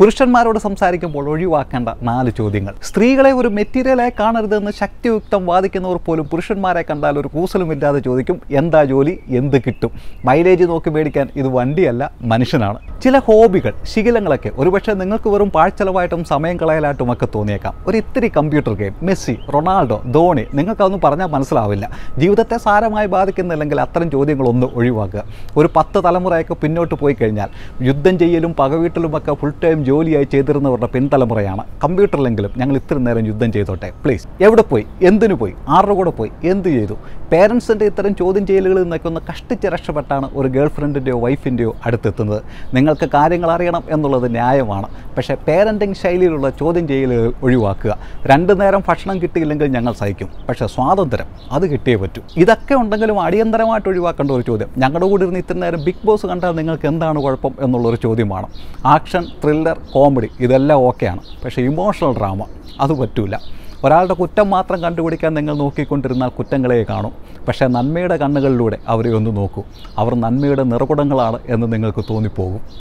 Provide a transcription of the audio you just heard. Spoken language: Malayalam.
പുരുഷന്മാരോട് സംസാരിക്കുമ്പോൾ ഒഴിവാക്കേണ്ട 4 ചോദ്യങ്ങൾ. സ്ത്രീകളെ ഒരു മെറ്റീരിയലായി കാണരുതെന്ന് ശക്തിയുക്തം വാദിക്കുന്നവർ പോലും പുരുഷന്മാരെ കണ്ടാൽ ഒരു കൂസലുമില്ലാതെ ചോദിക്കും, എന്താ ജോലി, എന്ത് കിട്ടും? മൈലേജ് നോക്കി മേടിക്കാൻ ഇത് വണ്ടിയല്ല, മനുഷ്യനാണ്. ചില ഹോബികൾ, ശീലങ്ങളൊക്കെ ഒരുപക്ഷെ നിങ്ങൾക്ക് വെറും പാഴ്ചെലവായിട്ടും സമയം കളയലായിട്ടും ഒക്കെ തോന്നിയേക്കാം. ഒരു ഇത്തിരി computer game, Messi, Ronaldo, Dhoni, നിങ്ങൾക്കൊന്നും പറഞ്ഞാൽ മനസ്സിലാവില്ല. ജീവിതത്തെ സാരമായി ബാധിക്കുന്നില്ലെങ്കിൽ അത്തരം ചോദ്യങ്ങളൊന്ന് ഒഴിവാക്കുക. ഒരു 10 തലമുറയൊക്കെ പിന്നോട്ട് പോയി കഴിഞ്ഞാൽ യുദ്ധം ചെയ്യലും പകവീട്ടലുമൊക്കെ ഫുൾ ടൈം ജോലിയായി ചെയ്തിരുന്നവരുടെ പിൻതലമുറയാണ്. കമ്പ്യൂട്ടറിലെങ്കിലും ഞങ്ങൾ ഇത്ര നേരം യുദ്ധം ചെയ്തോട്ടെ പ്ലീസ്. എവിടെ പോയി, എന്തിനു പോയി, ആരുടെ കൂടെ പോയി, എന്ത് ചെയ്തു? പേരൻസിൻ്റെ ഇത്തരം ചോദ്യം ചെയ്യലുകളിൽ നിന്നൊക്കെ ഒന്ന് കഷ്ടിച്ച് രക്ഷപ്പെട്ടാണ് ഒരു ഗേൾ ഫ്രണ്ടിൻ്റെയോ വൈഫിൻ്റെയോ അടുത്തെത്തുന്നത്. നിങ്ങൾക്ക് കാര്യങ്ങൾ അറിയണം എന്നുള്ളത് ന്യായമാണ്. പക്ഷേ പേരൻറ്റിങ് ശൈലിയിലുള്ള ചോദ്യം ചെയ്യലുകൾ ഒഴിവാക്കുക. 2 നേരം ഭക്ഷണം കിട്ടിയില്ലെങ്കിൽ ഞങ്ങൾ സഹിക്കും, പക്ഷേ സ്വാതന്ത്ര്യം അത് കിട്ടിയേ പറ്റൂ. ഇതൊക്കെ ഉണ്ടെങ്കിലും അടിയന്തരമായിട്ട് ഒഴിവാക്കേണ്ട ഒരു ചോദ്യം, ഞങ്ങളുടെ കൂടെ ഇരുന്ന് ഇത്ര നേരം ബിഗ് ബോസ് കണ്ടാൽ നിങ്ങൾക്ക് എന്താണ് കുഴപ്പം എന്നുള്ളൊരു ചോദ്യമാണ്. ആക്ഷൻ, ത്രില്ലർ, കോമഡി ഇതെല്ലാം ഓക്കെയാണ്, പക്ഷേ ഇമോഷണൽ ഡ്രാമ അത് പറ്റൂല. ഒരാളുടെ കുറ്റം മാത്രം കണ്ടുപിടിക്കാൻ നിങ്ങൾ നോക്കിക്കൊണ്ടിരുന്നാൽ കുറ്റങ്ങളെ കാണും. പക്ഷേ നന്മയുടെ കണ്ണുകളിലൂടെ അവരെ ഒന്ന് നോക്കൂ. അവർ നന്മയുടെ നിറകുടങ്ങളാണ് എന്ന് നിങ്ങൾക്ക് തോന്നിപ്പോകും.